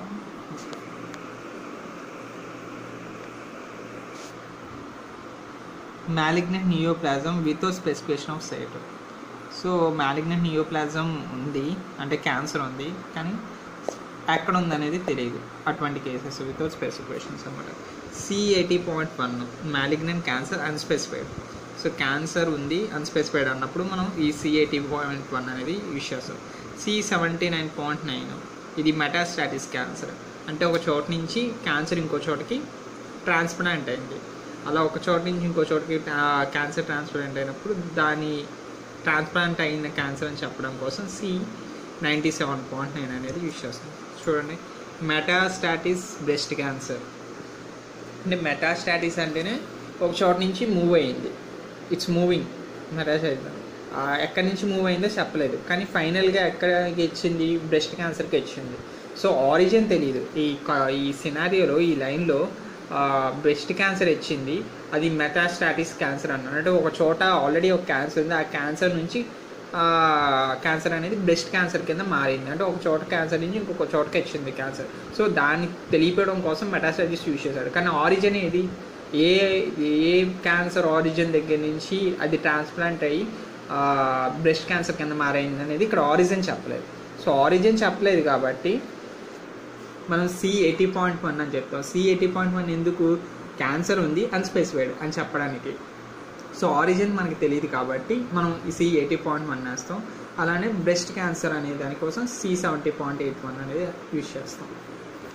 Malignant neoplasm with specification of site. So malignant neoplasm ఉంది అంటే క్యాన్సర్ ఉంది, కానీ ఎక్కడ ఉందనేది తెలియదు. అటువంటి కేసెస్ వితౌట్ స్పెసిఫికేషన్స్ అన్నమాట. C eighty point one malignant cancer unspecified. So cancer ఉంది అన్స్పెసిఫైడ్ అన్నప్పుడు మనం ఈ సి ఎయిటీ పాయింట్ వన్ అనేది యూజ్ చేస్తాం. C seventy nine point nine ఇది మెటాస్టాటిస్ క్యాన్సర్, అంటే ఒక చోట నుంచి క్యాన్సర్ ఇంకో చోటకి ట్రాన్స్ప్లాంట్ అయింది. అలా ఒక చోట నుంచి ఇంకో చోటకి క్యాన్సర్ ట్రాన్స్ప్లాంట్ అయినప్పుడు దాని ట్రాన్స్ప్లాంట్ అయిన క్యాన్సర్ అని చెప్పడం కోసం C ninety seven point nine అనేది యూజ్ చేస్తాం. చూడండి, మెటాస్టాటిస్ బ్రెస్ట్ క్యాన్సర్ అంటే మెటాస్టాటిస్ అంటేనే ఒక చోట నుంచి మూవ్ అయ్యింది, ఇట్స్ మూవింగ్. మెటాస్టాటిస్ ఎక్కడి నుంచి మూవ్ అయిందో చెప్పలేదు, కానీ ఫైనల్గా ఎక్కడికి ఇచ్చింది, బ్రెస్ట్ క్యాన్సర్కి ఇచ్చింది. సో ఆరిజిన్ తెలియదు. ఈ ఈ సినారియోలో ఈ లైన్లో బ్రెస్ట్ క్యాన్సర్ ఇచ్చింది, అది మెటాస్టాటిస్ క్యాన్సర్ అన్నాడు. అంటే ఒక చోట ఆల్రెడీ ఒక క్యాన్సర్ ఉంది, ఆ క్యాన్సర్ నుంచి క్యాన్సర్ అనేది బ్రెస్ట్ క్యాన్సర్ కింద మారింది. అంటే ఒక చోట క్యాన్సర్ నుంచి ఇంకొక చోటకి వచ్చింది క్యాన్సర్. సో దాన్ని తెలియపడం కోసం మెటాస్టాటిస్ యూజ్ చేశాడు. కానీ ఆరిజిన్ ఏది, ఏ ఏ క్యాన్సర్ ఆరిజిన్ దగ్గర నుంచి అది ట్రాన్స్ప్లాంట్ అయ్యి బ్రెస్ట్ క్యాన్సర్ కింద మారైంది అనేది ఇక్కడ ఆరిజిన్ చెప్పలేదు. సో ఆరిజిన్ చెప్పలేదు కాబట్టి మనం సి ఎయిటీ పాయింట్ వన్ అని చెప్తాం. సి ఎయిటీ పాయింట్ వన్ ఎందుకు, క్యాన్సర్ ఉంది అన్స్పెసిఫైడ్ అని చెప్పడానికి. సో ఆరిజిన్ మనకి తెలియదు కాబట్టి మనం ఈ సి ఎయిటీ పాయింట్ వన్ వేస్తాం. అలానే బ్రెస్ట్ క్యాన్సర్ అనే దానికోసం C seventy point eight one అనేది యూజ్ చేస్తాం.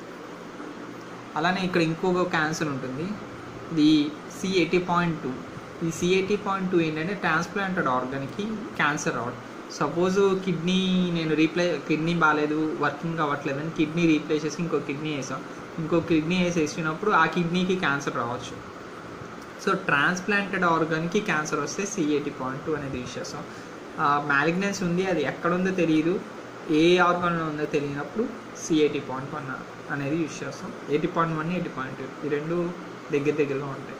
అలానే ఇక్కడ ఇంకొక క్యాన్సర్ ఉంటుంది, ఇది సి ఎయిటీ పాయింట్ టూ ఈ సిఏటి పాయింట్ టూ ఏంటంటే ట్రాన్స్ప్లాంటెడ్ ఆర్గాన్కి క్యాన్సర్ రావడం. సపోజ్ కిడ్నీ నేను రీప్లే కిడ్నీ బాగాలేదు, వర్కింగ్ అవ్వట్లేదు అని కిడ్నీ రీప్లేస్ చేసి ఇంకో కిడ్నీ వేసాం, ఇంకో కిడ్నీ వేసి వేసినప్పుడు ఆ కిడ్నీకి క్యాన్సర్ రావచ్చు. సో ట్రాన్స్ప్లాంటెడ్ ఆర్గాన్కి క్యాన్సర్ వస్తే సిఏటి పాయింట్ టూ అనేది యూజ్ చేస్తాం. మ్యాలిగ్నెన్స్ ఉంది, అది ఎక్కడ ఉందో తెలియదు, ఏ ఆర్గాన్లో ఉందో తెలియనప్పుడు సిఏటి పాయింట్ వన్ అనేది యూజ్ చేస్తాం. Eighty point one eighty point two ఈ రెండు దగ్గర దగ్గరగా ఉంటాయి.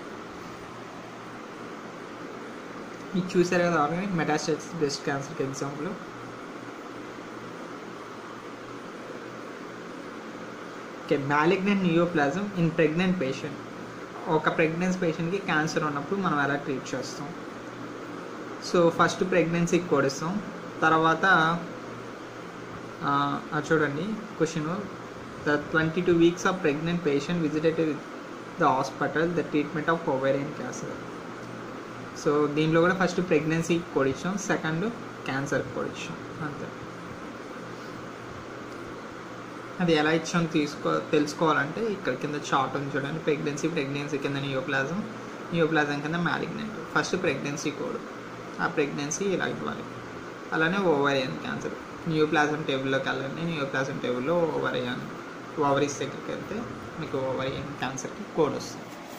ఇది చూసారు కదా ఆర్గానిక్ మెటాస్టాసిస్ బ్రెస్ట్ క్యాన్సర్కి example. Okay, malignant neoplasm in pregnant patient. ఒక ప్రెగ్నెన్సీ పేషెంట్కి క్యాన్సర్ ఉన్నప్పుడు మనం ఎలా ట్రీట్ చేస్తాం? సో ఫస్ట్ ప్రెగ్నెన్సీకి కొడిస్తాం, తర్వాత చూడండి question, the twenty two weeks of pregnant patient visited with the hospital the treatment of ovarian cancer. So దీనిలో కూడా ఫస్ట్ ప్రెగ్నెన్సీకి కొడిచ్చాం, సెకండ్ క్యాన్సర్కి కొడిచ్చాం అంతే. అది ఎలా ఇచ్చాం తీసుకో తెలుసుకోవాలంటే ఇక్కడ కింద చార్ట్ ఉంది చూడండి. ప్రెగ్నెన్సీ ప్రెగ్నెన్సీ కింద నియోప్లాజం, నియోప్లాజం కింద మ్యాలిగ్నెంట్. ఫస్ట్ ప్రెగ్నెన్సీ కోడ్, ఆ ప్రెగ్నెన్సీ ఇలా ఇవ్వాలి. అలానే ఓవరియన్ క్యాన్సర్ నియోప్లాజం టేబుల్లోకి వెళ్ళండి. నియోప్లాజం టేబుల్లో ఓవరియన్ ఓవరీస్ దగ్గరికి వెళ్తే మీకు ఓవరియన్ క్యాన్సర్కి కోడ్ వస్తుంది.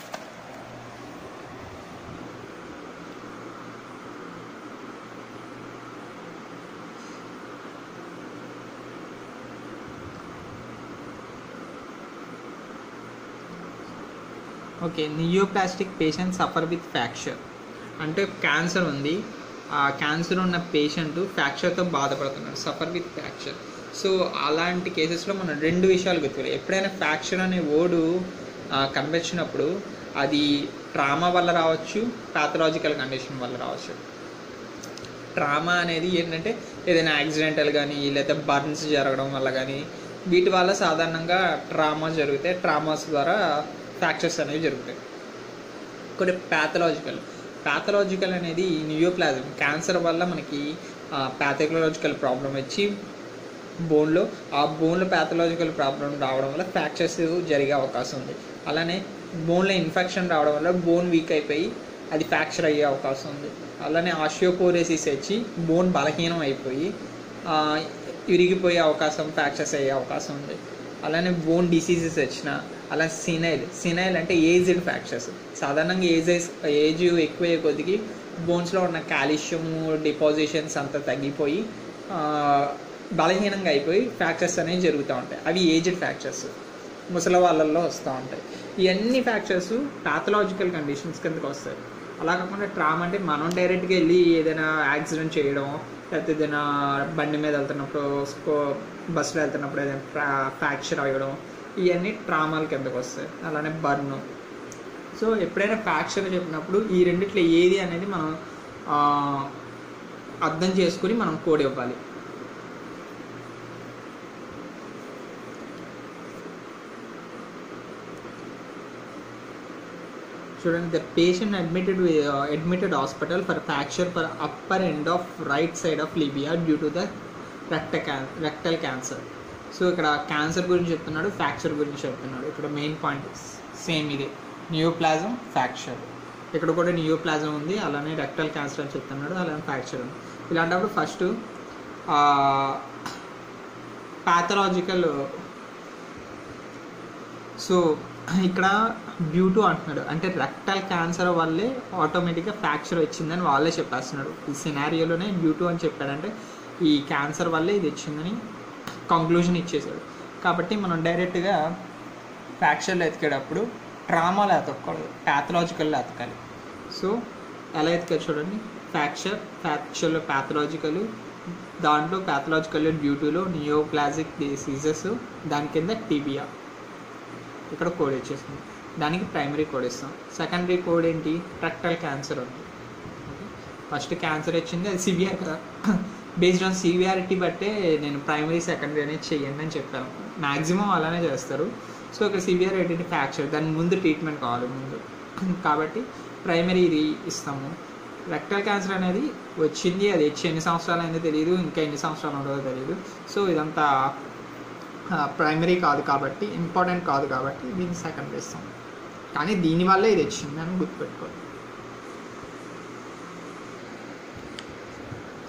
Okay, neoplastic patient suffer with fracture. అంటే క్యాన్సర్ ఉంది, ఆ క్యాన్సర్ ఉన్న పేషెంట్ ఫ్రాక్చర్తో బాధపడుతున్నాడు, సఫర్ విత్ ఫ్రాక్చర్. సో అలాంటి కేసెస్లో మనం రెండు విషయాలు గుర్తుకోవాలి. ఎప్పుడైనా ఫ్రాక్చర్ అనే వర్డ్ కనిపించినప్పుడు అది ట్రామా వల్ల రావచ్చు, ప్యాథలాజికల్ కండిషన్ వల్ల రావచ్చు. ట్రామా అనేది ఏంటంటే ఏదైనా యాక్సిడెంటల్ కానీ లేదా బర్న్స్ జరగడం వల్ల కానీ వీటి వల్ల సాధారణంగా ట్రామా జరుగుతాయి. ట్రామాస్ ద్వారా ఫ్రాక్చర్స్ అనేవి జరుగుతాయి. కొన్ని ప్యాథలాజికల్ ప్యాథలాజికల్ అనేది నియోప్లాజం క్యాన్సర్ వల్ల మనకి ప్యాథలాజికల్ ప్రాబ్లం వచ్చి బోన్లో ఆ బోన్లో ప్యాథలాజికల్ ప్రాబ్లం రావడం వల్ల ఫ్రాక్చర్స్ జరిగే అవకాశం ఉంది. అలానే బోన్లో ఇన్ఫెక్షన్ రావడం వల్ల బోన్ వీక్ అయిపోయి అది ఫ్రాక్చర్ అయ్యే అవకాశం ఉంది. అలానే ఆస్టియోపోరోసిస్ వచ్చి బోన్ బలహీనం అయిపోయి విరిగిపోయే అవకాశం, ఫ్రాక్చర్స్ అయ్యే అవకాశం ఉంది. అలానే బోన్ డిసీజెస్ వచ్చిన, అలా సినైల్ సినైల్ అంటే ఏజ్డ్ ఫ్రాక్చర్స్. సాధారణంగా ఏజ్ ఏజ్ ఎక్కువయ్యే కొద్దికి బోన్స్లో ఉన్న కాల్షియం డిపాజిషన్స్ అంతా తగ్గిపోయి బలహీనంగా అయిపోయి ఫ్రాక్చర్స్ అనేవి జరుగుతూ ఉంటాయి. అవి ఏజ్డ్ ఫ్రాక్చర్స్ ముసలి వాళ్ళల్లో వస్తూ ఉంటాయి. ఇవన్నీ ఫ్రాక్చర్స్ ప్యాథలాజికల్ కండిషన్స్ కిందకి వస్తాయి. అలా కాకుండా ట్రామా అంటే మనం డైరెక్ట్గా వెళ్ళి ఏదైనా యాక్సిడెంట్ చేయడం, లేకపోతే ఏదైనా బండి మీద వెళ్తున్నప్పుడు స్కో బస్సులో వెళ్తున్నప్పుడు ఏదైనా ఫ్రా ఫ్రాక్చర్ అవ్వడం, ఇవన్నీ ట్రామాల కిందకు వస్తాయి. అలానే బర్న్. సో ఎప్పుడైనా ఫ్రాక్చర్ చెప్పినప్పుడు ఈ రెండిట్లో ఏది అనేది మనం అర్థం చేసుకుని మనం కోడ్ ఇవ్వాలి. చూడండి, the patient admitted admitted hospital for fracture for upper end of right side of tibia due to the rect can rectal cancer. So ఇక్కడ క్యాన్సర్ గురించి చెప్తున్నాడు, ఫ్రాక్చర్ గురించి చెప్తున్నాడు. ఇక్కడ మెయిన్ పాయింట్ సేమ్ ఇదే, నియోప్లాజం ఫ్రాక్చర్. ఇక్కడ కూడా నియోప్లాజం ఉంది, అలానే రెక్టల్ క్యాన్సర్ అని చెప్తున్నాడు, అలానే ఫ్రాక్చర్ ఉంది. ఇలాంటప్పుడు ఫస్ట్ ప్యాథలాజికల్. సో ఇక్కడ డ్యూ టు అంటున్నాడు, అంటే రెక్టల్ క్యాన్సర్ వల్లే ఆటోమేటిక్గా ఫ్రాక్చర్ వచ్చిందని వాళ్ళే చెప్పేస్తున్నాడు. ఈ సినారియోలోనే డ్యూ టు అని చెప్పాడంటే ఈ క్యాన్సర్ వల్లే ఇది వచ్చిందని కంక్లూజన్ ఇచ్చేసాడు. కాబట్టి మనం డైరెక్ట్గా ఫ్రాక్చర్లో ఎతికేటప్పుడు ట్రామాలో ఎతకూడదు, ప్యాథలాజికల్లో ఎతకాలి. సో ఎలా ఎతికారు చూడండి, ఫ్రాక్చర్ ఫ్రాక్చర్లో ప్యాథలాజికల్, దాంట్లో ప్యాథలాజికల్లో డ్యూ టులో నియోప్లాజిక్ డిసీజెస్, దాని కింద టీబియా ఇక్కడ కోడ్ వచ్చేస్తుంది. దానికి ప్రైమరీ కోడ్ ఇస్తాం. సెకండరీ కోడ్ ఏంటి, రెక్టల్ క్యాన్సర్ ఉంది. ఫస్ట్ క్యాన్సర్ వచ్చింది, అది సివియర్ కదా, బేస్డ్ ఆన్ సివియారిటీ బట్టే నేను ప్రైమరీ సెకండరీ అనేది చెయ్యండి అని చెప్పాను. మ్యాక్సిమం అలానే చేస్తారు. సో ఇక్కడ సివియారిటీ ఫ్రాక్చర్, దాని ముందు ట్రీట్మెంట్ కావాలి ముందు, కాబట్టి ప్రైమరీ ఇది ఇస్తాము. రెక్టల్ క్యాన్సర్ అనేది వచ్చింది, అది వచ్చి ఎన్ని సంవత్సరాలు అయిందో తెలియదు, ఇంకా ఎన్ని సంవత్సరాలు ఉండదో తెలియదు. సో ఇదంతా ప్రైమరీ కాదు కాబట్టి, ఇంపార్టెంట్ కాదు కాబట్టి దీన్ని సెకండరీ ఇస్తాం. కానీ దీనివల్ల ఇది వచ్చింది అని గుర్తుపెట్టుకోవాలి.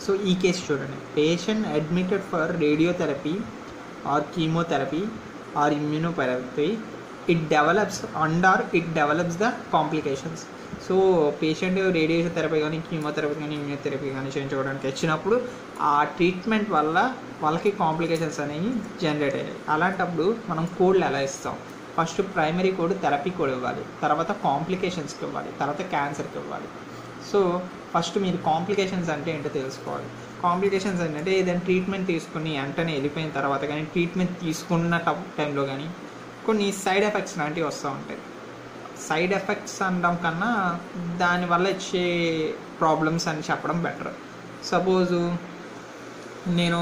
సో ఈ కేసు చూడండి, patient admitted for radiotherapy or chemotherapy or immunotherapy, it develops and or it develops the complications. So patient radiation therapy కానీ కీమోథెరపీ కానీ ఇమ్యూనోథెరపీ కానీ చేయించుకోవడానికి వచ్చినప్పుడు ఆ ట్రీట్మెంట్ వల్ల వాళ్ళకి కాంప్లికేషన్స్ అనేవి జనరేట్ అయ్యాయి. అలాంటప్పుడు మనం కోడ్లు ఎలా ఇస్తాం? First primary code therapy code ఇవ్వాలి, తర్వాత కాంప్లికేషన్స్కి ఇవ్వాలి, తర్వాత క్యాన్సర్కి ఇవ్వాలి. సో ఫస్ట్ మీరు కాంప్లికేషన్స్ అంటే ఏంటో తెలుసుకోవాలి. కాంప్లికేషన్స్ ఏంటంటే ఏదైనా ట్రీట్మెంట్ తీసుకుని వెంటనే వెళ్ళిపోయిన తర్వాత కానీ ట్రీట్మెంట్ తీసుకున్న టైంలో కానీ కొన్ని సైడ్ ఎఫెక్ట్స్ లాంటివి వస్తూ ఉంటాయి. సైడ్ ఎఫెక్ట్స్ అనడం కన్నా దానివల్ల వచ్చే ప్రాబ్లమ్స్ అని చెప్పడం బెటర్. సపోజు నేను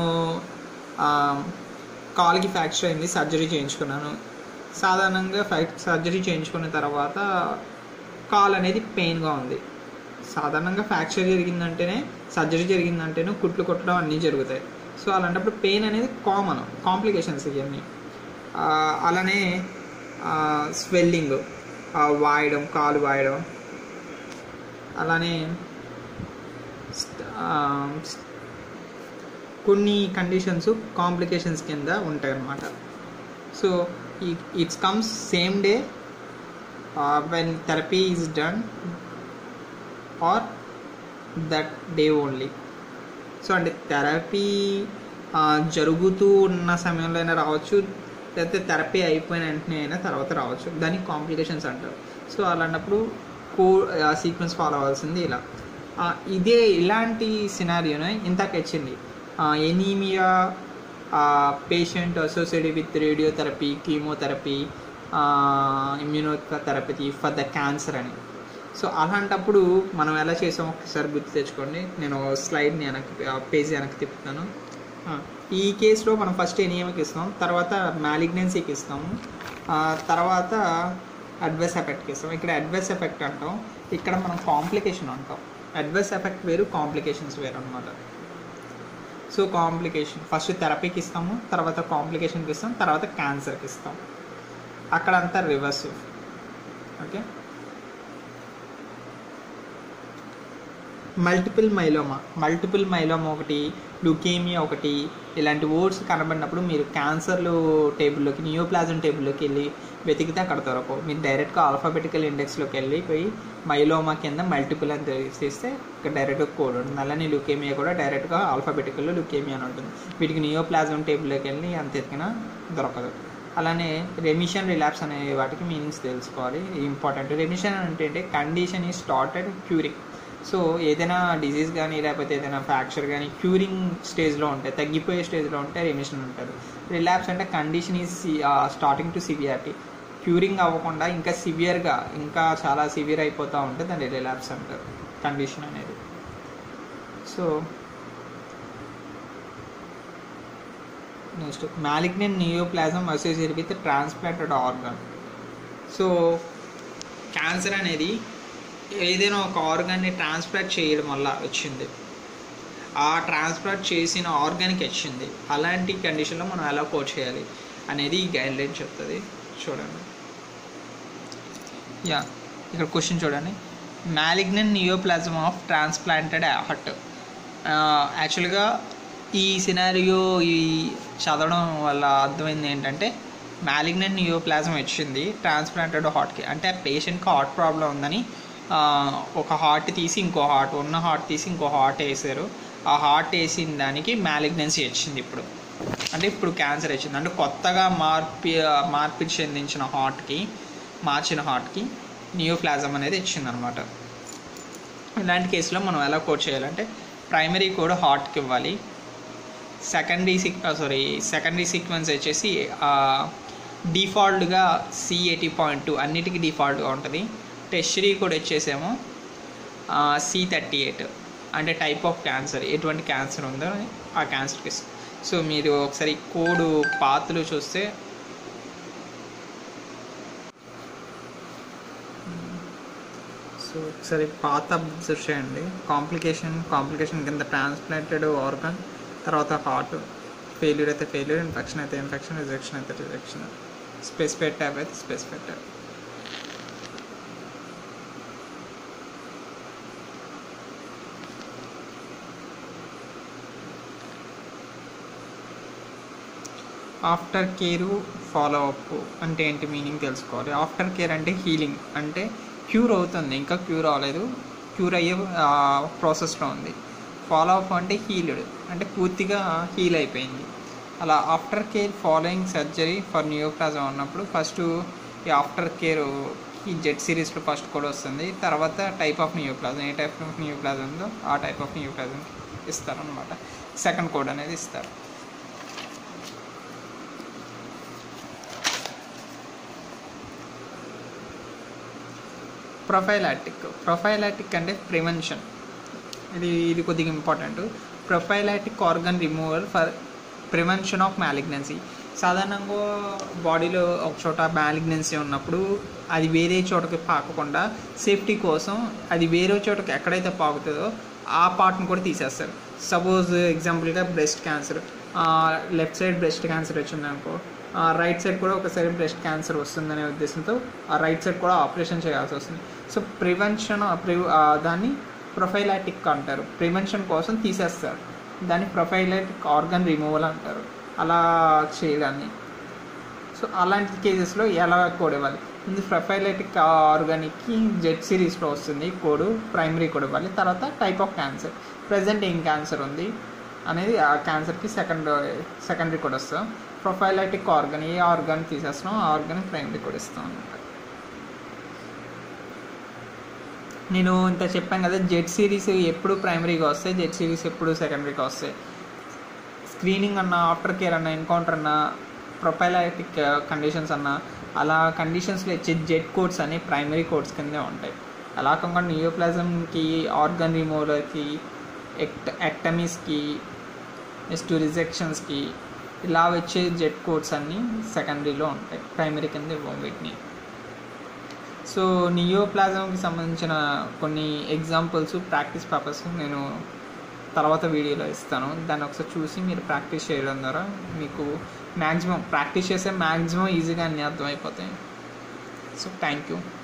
కాలుకి ఫ్రాక్చర్ అయింది, సర్జరీ చేయించుకున్నాను. సాధారణంగా ఫ్రాక్ సర్జరీ చేయించుకున్న తర్వాత కాలు అనేది పెయిన్గా ఉంది. సాధారణంగా ఫ్రాక్చర్ జరిగిందంటేనే సర్జరీ జరిగిందంటేనే కుట్లు కొట్టడం అన్నీ జరుగుతాయి. సో అలాంటప్పుడు పెయిన్ అనేది కామన్, కాంప్లికేషన్స్ ఇవన్నీ. అలానే స్వెల్లింగ్, వాయడం, కాలు వాయడం, అలానే కొన్ని కండిషన్స్ కాంప్లికేషన్స్ కింద ఉంటాయి అన్నమాట. So it's comes same day when therapy is done or that day only. So అంటే థెరపీ జరుగుతూ ఉన్న సమయంలో అయినా రావచ్చు, లేకపోతే థెరపీ అయిపోయిన వెంటనే అయినా తర్వాత రావచ్చు. దానికి కాంప్లికేషన్స్ అంటారు. సో అలాంటప్పుడు కో సీక్వెన్స్ ఫాలో అవ్వాల్సింది ఇలా. ఇదే ఇలాంటి సినారియోనే ఇంతకు వచ్చింది, anaemia patient associated with radiotherapy, chemotherapy, immunotherapy for the cancer అని. సో అలాంటప్పుడు మనం ఎలా చేసాం ఒకసారి గుర్తు తెచ్చుకోండి. నేను స్లైడ్ని వెనక్కి పేజ్ వెనక్కి తిప్పుతాను. ఈ కేసులో మనం ఫస్ట్ ఎనీమియాకి ఇస్తాం, తర్వాత మ్యాలిగ్నెన్సీకి ఇస్తాము, తర్వాత అడ్వర్స్ ఎఫెక్ట్కి ఇస్తాం. ఇక్కడ అడ్వర్స్ ఎఫెక్ట్ అంటాం, ఇక్కడ మనం కాంప్లికేషన్ అంటాం. అడ్వర్స్ ఎఫెక్ట్ వేరు, కాంప్లికేషన్స్ వేరు అనమాట. సో కాంప్లికేషన్ ఫస్ట్ థెరపీకి ఇస్తాము, తర్వాత కాంప్లికేషన్కి ఇస్తాం, తర్వాత క్యాన్సర్కి ఇస్తాం. అక్కడ అంతా reverse. Okay, multiple myeloma multiple myeloma ఒకటి, లుకేమియా ఒకటి, ఇలాంటి వర్డ్స్ కనబడినప్పుడు మీరు క్యాన్సర్లు టేబుల్లోకి, నియోప్లాజం టేబుల్లోకి వెళ్ళి వెతికితే అక్కడ దొరకవు. మీరు డైరెక్ట్గా ఆల్ఫాబెటికల్ ఇండెక్స్లోకి వెళ్ళి పోయి మైలోమా కింద మల్టిపుల్ అని తెలిస్తే ఇక్కడ డైరెక్ట్గా కోడ్ ఉంటుంది. అలానే లుకేమియా కూడా డైరెక్ట్గా ఆల్ఫాబెటికల్లో లుకేమియా అని ఉంటుంది. వీటికి నియోప్లాజం టేబుల్లోకి వెళ్ళి అంత ఎతికినా దొరకదు. అలానే రెమిషన్, రిలాప్స్ అనే వాటికి మీనింగ్స్ తెలుసుకోవాలి, ఇంపార్టెంట్. రెమిషన్ అంటే అంటే కండిషన్ ఈ స్టార్టెడ్ క్యూరింగ్. సో ఏదైనా డిజీజ్ కానీ లేకపోతే ఏదైనా ఫ్రాక్చర్ కానీ క్యూరింగ్ స్టేజ్లో ఉంటాయి, తగ్గిపోయే స్టేజ్లో ఉంటే రెమిషన్ ఉంటుంది. రిలాప్స్ అంటే condition is starting to severity, curing అవ్వకుండా ఇంకా సివియర్గా ఇంకా చాలా సివియర్ అయిపోతూ ఉంటే దాన్ని రిలాప్స్ అంటారు కండిషన్ అనేది. So next malignant neoplasm associated with transplanted organ. So cancer అనేది ఏదైనా ఒక ఆర్గాన్ని ట్రాన్స్ప్లాంట్ చేయడం వల్ల వచ్చింది, ఆ ట్రాన్స్ప్లాంట్ చేసిన ఆర్గాన్కి వచ్చింది. అలాంటి కండిషన్లో మనం ఎలా కోడ్ చేయాలి అనేది ఈ గైడ్ లైన్ చెప్తుంది. చూడండి, యా ఇక్కడ క్వశ్చన్ చూడండి, malignant neoplasm of transplanted heart. యాక్చువల్గా ఈ సినారియో ఈ చదవడం వల్ల అర్థమైంది ఏంటంటే మ్యాలిగ్నెంట్ నియోప్లాజం వచ్చింది ట్రాన్స్ప్లాంటెడ్ హార్ట్కి, అంటే ఆ పేషెంట్కి హార్ట్ ప్రాబ్లం ఉందని ఒక హార్ట్ తీసి ఇంకో హార్ట్, ఉన్న హార్ట్ తీసి ఇంకో హార్ట్ వేసారు. ఆ హార్ట్ వేసిన దానికి మ్యాలిగ్నెన్సీ వచ్చింది ఇప్పుడు, అంటే ఇప్పుడు క్యాన్సర్ వచ్చింది. అంటే కొత్తగా మార్పి మార్పిడి చెందించిన హార్ట్కి, మార్చిన హార్ట్కి నియోప్లాజం అనేది వచ్చింది అనమాట. ఇలాంటి కేసులో మనం ఎలా కోడ్ చేయాలంటే ప్రైమరీ కోడ్ హార్ట్కి ఇవ్వాలి, secondary seek sorry secondary sequence వచ్చేసి డిఫాల్ట్గా సి ఎయిటీ పాయింట్ టూ అన్నిటికీ డిఫాల్ట్గా ఉంటుంది. టెర్షరీ కోడ్ వచ్చేసేమో సి థర్టీ ఎయిట్, అంటే టైప్ ఆఫ్ క్యాన్సర్, ఎటువంటి క్యాన్సర్ ఉందో ఆ క్యాన్సర్కి. సో మీరు ఒకసారి కోడ్ పాత్రలు చూస్తే సో ఒకసారి పాత అబ్జర్వ్ చేయండి. కాంప్లికేషన్ కాంప్లికేషన్ కింద ట్రాన్స్ప్లాంటెడ్ ఆర్గాన్, తర్వాత హార్ట్, ఫెయిల్యూర్ అయితే ఫెయిల్యూర్, ఇన్ఫెక్షన్ అయితే ఇన్ఫెక్షన్, రిజెక్షన్ అయితే రిజెక్షన్, స్పెసిఫైడ్ ట్యాబ్ అయితే specified tab. After care follow up అంటే ఏంటి మీనింగ్ తెలుసుకోవాలి. ఆఫ్టర్ కేర్ అంటే హీలింగ్, అంటే క్యూర్ అవుతుంది, ఇంకా క్యూర్ అవ్వలేదు, క్యూర్ అయ్యే ప్రాసెస్లో ఉంది. ఫాలో అప్ అంటే హీల్డ్, అంటే పూర్తిగా హీల్ అయిపోయింది. అలా after care following surgery for neoplasm ఉన్నప్పుడు ఫస్ట్ ఈ ఆఫ్టర్ కేర్ ఈ జెడ్ సిరీస్లో ఫస్ట్ కోడ్ వస్తుంది. తర్వాత టైప్ ఆఫ్ నియోప్లాజం, ఏ టైప్ ఆఫ్ నియోప్లాజం ఉందో ఆ టైప్ ఆఫ్ నియోప్లాజం ఇస్తారనమాట. సెకండ్ కోడ్ అనేది ఇస్తారు. ప్రొఫైలాటిక్ ప్రొఫైలాటిక్ అంటే ప్రివెన్షన్. ఇది ఇది కొద్దిగా important. Prophylactic organ removal for prevention of malignancy. సాధారణంగా బాడీలో ఒక చోట మ్యాలిగ్నెన్సీ ఉన్నప్పుడు అది వేరే చోటకి పాకకుండా సేఫ్టీ కోసం అది వేరే చోటకి ఎక్కడైతే పాకుతుందో ఆ పార్ట్ని కూడా తీసేస్తారు. సపోజ్ ఎగ్జాంపుల్గా breast cancer, left side breast cancer వచ్చిందనుకో, రైట్ సైడ్ కూడా ఒకసారి బ్రెస్ట్ క్యాన్సర్ వస్తుందనే ఉద్దేశంతో ఆ రైట్ సైడ్ కూడా ఆపరేషన్ చేయాల్సి వస్తుంది. సో ప్రివెన్షన్ ప్రి దాన్ని ప్రొఫైలాటిక్ అంటారు. ప్రివెన్షన్ కోసం తీసేస్తారు, దాన్ని ప్రొఫైలాటిక్ ఆర్గన్ రిమూవల్ అంటారు అలా చేయడాన్ని. సో అలాంటి కేసెస్లో ఎలా కోడ్ ఇవ్వాలి? ఇది ప్రొఫైలాటిక్ ఆర్గానిక్కి జెడ్ సిరీస్లో వస్తుంది కోడ్, ప్రైమరీ కోడ్ ఇవ్వాలి. తర్వాత టైప్ ఆఫ్ క్యాన్సర్, ప్రజెంట్ ఏం క్యాన్సర్ ఉంది అనేది ఆ క్యాన్సర్కి సెకండ్ సెకండరీ కోడ్ వస్తాం. ప్రొఫైలాటిక్ ఆర్గన్, ఏ ఆర్గాన్ తీసేస్తున్నాం ఆ ఆర్గాన్ ప్రైమరీ కోడ్ ఇస్తాం అనమాట. నేను ఇంత చెప్పాను కదా, జెడ్ సిరీస్ ఎప్పుడు ప్రైమరీగా వస్తాయి, జెడ్ సిరీస్ ఎప్పుడు సెకండరీగా వస్తాయి. స్క్రీనింగ్ అన్న, ఆఫ్టర్ కేర్ అన్న, ఎన్కౌంటర్ అన్న, ప్రొఫైలాటిక్ కండిషన్స్ అన్న, అలా కండిషన్స్లో ఇచ్చే జెడ్ కోడ్స్ అన్ని ప్రైమరీ కోడ్స్ కిందే ఉంటాయి. అలా కాకుండా నియోప్లాజంకి, ఆర్గన్ రిమూవల్కి, ఎక్ట్ ఎక్టమీస్కి, నెక్స్ట్ రిజెక్షన్స్కి ఇలా వచ్చే జెడ్ కోడ్స్ అన్నీ సెకండరీలో ఉంటాయి, ప్రైమరీ కింద ఇవ్వం వీటిని. సో నియోప్లాజంకి సంబంధించిన కొన్ని ఎగ్జాంపుల్స్ ప్రాక్టీస్ పర్పస్ నేను తర్వాత వీడియోలో ఇస్తాను. దాన్ని ఒకసారి చూసి మీరు ప్రాక్టీస్ చేయడం ద్వారా మీకు మ్యాక్సిమం ప్రాక్టీస్ చేస్తే మ్యాక్సిమం ఈజీగా అన్నీ అర్థమైపోతాయి. So thank you.